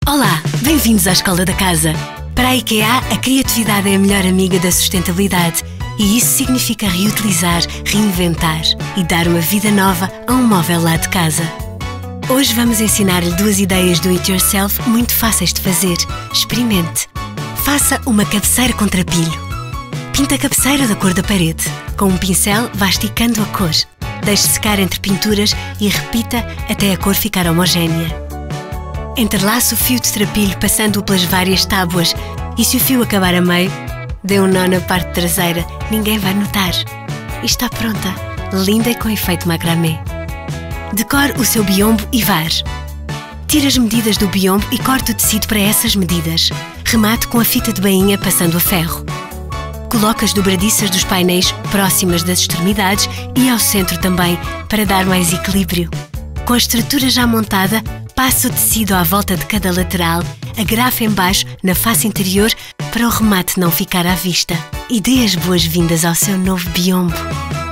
Olá, bem-vindos à Escola da Casa. Para a IKEA, a criatividade é a melhor amiga da sustentabilidade e isso significa reutilizar, reinventar e dar uma vida nova a um móvel lá de casa. Hoje vamos ensinar-lhe duas ideias do It Yourself muito fáceis de fazer. Experimente. Faça uma cabeceira com trapilho. Pinta a cabeceira da cor da parede. Com um pincel, vá esticando a cor. Deixe secar entre pinturas e repita até a cor ficar homogénea. Entrelace o fio de trapilho passando-o pelas várias tábuas e se o fio acabar a meio, dê um nó na parte traseira, ninguém vai notar. E está pronta, linda e com efeito macramê. Decore o seu biombo e vare. Tire as medidas do biombo e corte o tecido para essas medidas. Remate com a fita de bainha passando a ferro. Coloque as dobradiças dos painéis próximas das extremidades e ao centro também, para dar mais equilíbrio. Com a estrutura já montada, passe o tecido à volta de cada lateral, agrafe em baixo na face interior para o remate não ficar à vista. E dê as boas-vindas ao seu novo biombo.